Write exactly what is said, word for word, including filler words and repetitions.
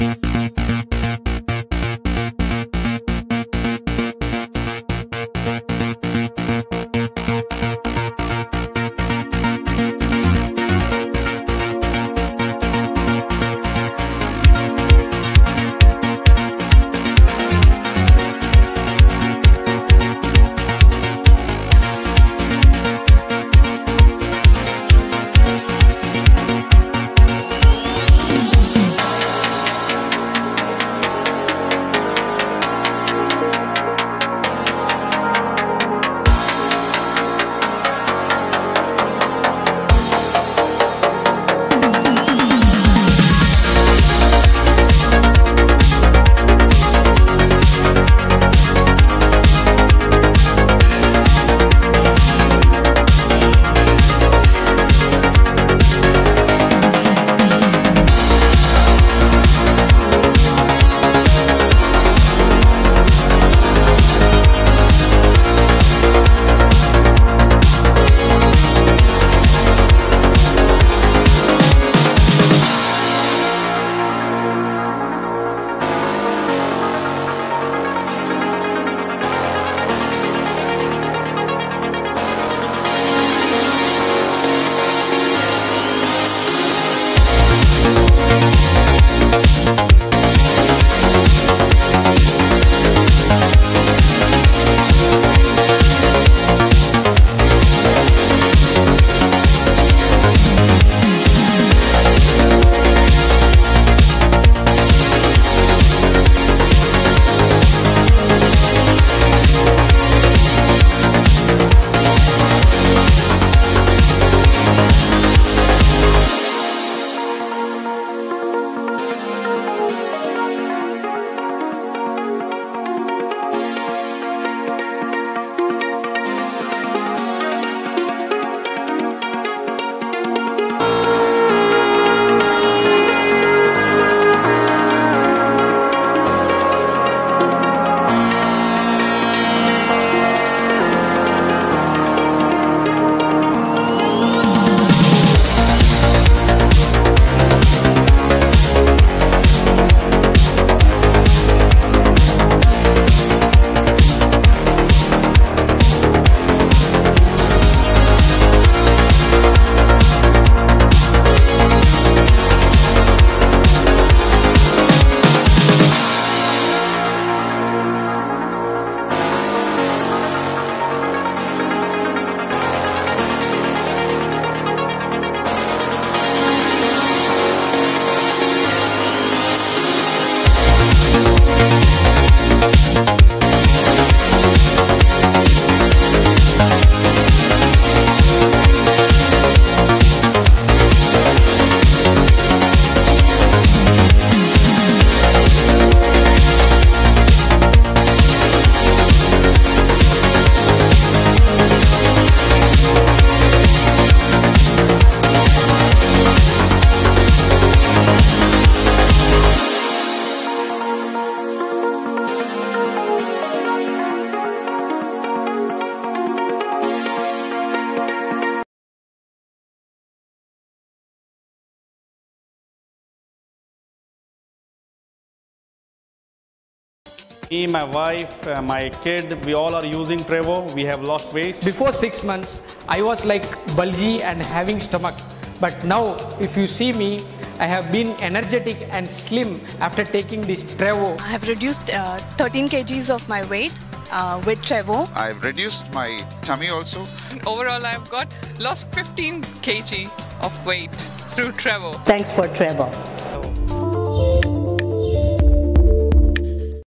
Me, my wife, uh, my kid, we all are using Trevo. We have lost weight. Before six months, I was like bulgy and having stomach. But now, if you see me, I have been energetic and slim after taking this Trevo. I have reduced uh, thirteen kilograms of my weight uh, with Trevo. I've reduced my tummy also. Overall, I've got lost fifteen kilograms of weight through Trevo. Thanks for Trevo.